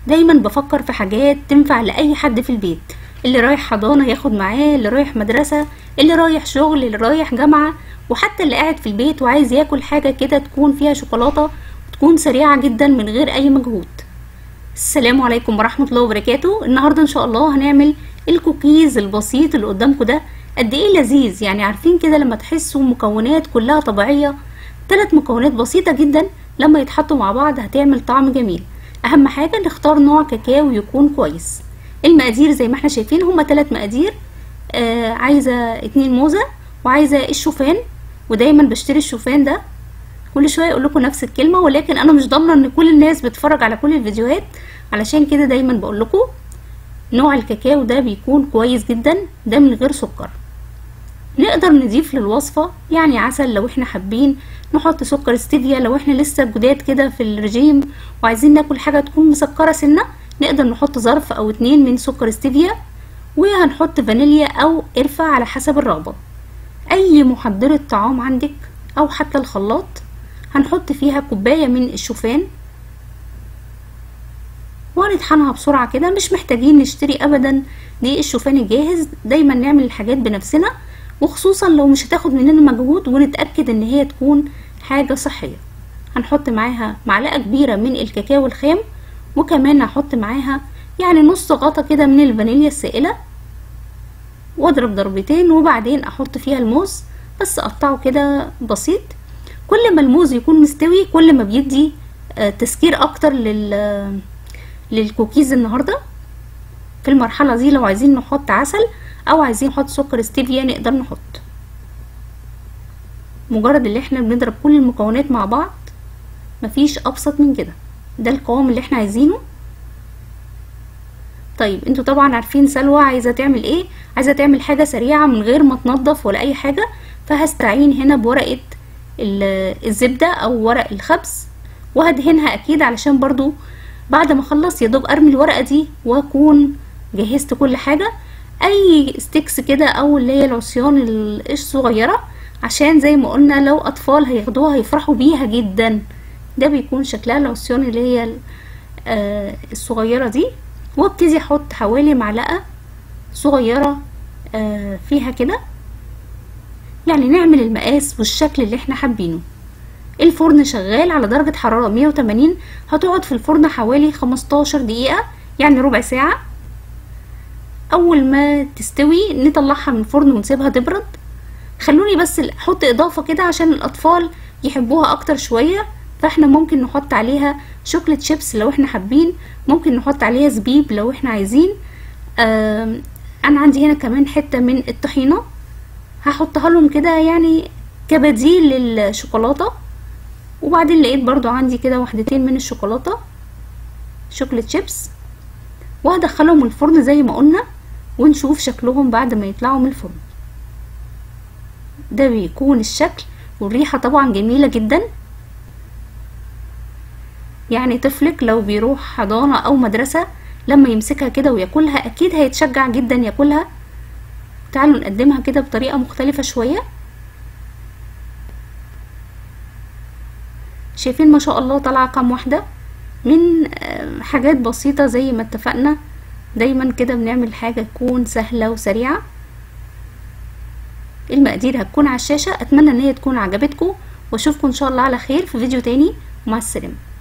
دايما بفكر في حاجات تنفع لأي حد في البيت، اللي رايح حضانة ياخد معاه، اللي رايح مدرسة، اللي رايح شغل، اللي رايح جامعة، وحتى اللي قاعد في البيت وعايز ياكل حاجة كده تكون فيها شوكولاتة وتكون سريعة جدا من غير أي مجهود. السلام عليكم ورحمة الله وبركاته. النهاردة ان شاء الله هنعمل الكوكيز البسيط اللي قدامكم ده. قد ايه لذيذ، يعني عارفين كده لما تحسوا مكونات كلها طبيعية، 3 مكونات بسيطة جدا لما يتحطوا مع بعض هتعمل طعم جميل. اهم حاجة نختار نوع كاكاو يكون كويس. المقادير زي ما احنا شايفين هما 3 مقادير. عايزة 2 موزة، وعايزة الشوفان، ودايما بشتري الشوفان ده. كل شويه اقول لكم نفس الكلمه، ولكن انا مش ضامنه ان كل الناس بتتفرج على كل الفيديوهات، علشان كده دايما بقول لكم نوع الكاكاو ده بيكون كويس جدا، ده من غير سكر. نقدر نضيف للوصفه يعني عسل لو احنا حابين، نحط سكر ستيفيا لو احنا لسه جداد كده في الرجيم وعايزين ناكل حاجه تكون مسكره سنه، نقدر نحط ظرف او 2 من سكر ستيفيا، وهنحط فانيليا او قرفه على حسب الرغبه. اي محضره طعام عندك او حتى الخلاط هنحط فيها كوباية من الشوفان، وهنطحنها بسرعة كده. مش محتاجين نشتري ابدا دي الشوفان الجاهز، دايما نعمل الحاجات بنفسنا، وخصوصا لو مش هتاخد مننا مجهود، ونتأكد ان هي تكون حاجة صحية. هنحط معاها معلقة كبيرة من الكاكاو الخام، وكمان هحط معاها يعني نص غطا كده من الفانيليا السائلة، واضرب ضربتين، وبعدين احط فيها الموز، بس اقطعه كده بسيط. كل ما الموز يكون مستوي كل ما بيدي تسكير اكتر للكوكيز النهارده. في المرحله دي لو عايزين نحط عسل او عايزين نحط سكر ستيفيا نقدر نحط. مجرد اللي احنا بنضرب كل المكونات مع بعض، مفيش ابسط من كده، ده القوام اللي احنا عايزينه. طيب انتوا طبعا عارفين سلوى عايزه تعمل ايه، عايزه تعمل حاجه سريعه من غير ما تنضف ولا اي حاجه، فهستعين هنا بورقه الزبدة او ورق الخبز، وهدهنها اكيد علشان برضو بعد ما اخلص يا دوب ارمي الورقة دي واكون جهزت كل حاجة. اي ستيكس كده او اللي هي العصيان الصغيرة، عشان زي ما قلنا لو اطفال هياخدوها هيفرحوا بيها جدا. ده بيكون شكلها العصيان اللي هي الصغيرة دي. وابتدي احط حوالي معلقة صغيرة فيها كده، يعني نعمل المقاس والشكل اللي احنا حابينه. الفرن شغال على درجة حرارة 180، هتقعد في الفرن حوالي 15 دقيقة، يعني ربع ساعة. اول ما تستوي نطلعها من الفرن ونسيبها تبرد. خلوني بس احط اضافة كده عشان الاطفال يحبوها اكتر شوية، فاحنا ممكن نحط عليها شوكليت شيبس لو احنا حابين، ممكن نحط عليها زبيب لو احنا عايزين. انا عندي هنا كمان حتة من الطحينة هحطها لهم كده يعني كبديل للشوكولاتة. وبعدين لقيت برضو عندي كده وحدتين من الشوكولاتة شوكليت شيبس، وهدخلهم الفرن زي ما قلنا، ونشوف شكلهم بعد ما يطلعوا من الفرن. ده بيكون الشكل، والريحة طبعا جميلة جدا. يعني طفلك لو بيروح حضانة او مدرسة لما يمسكها كده وياكلها اكيد هيتشجع جدا ياكلها. تعالوا نقدمها كده بطريقة مختلفة شوية. شايفين ما شاء الله طالعة كام واحدة من حاجات بسيطة زي ما اتفقنا. دايما كده بنعمل حاجة تكون سهلة وسريعة. المقادير هتكون على الشاشة. اتمنى ان هي تكون عجبتكم، واشوفكم ان شاء الله على خير في فيديو تاني. مع السلامة.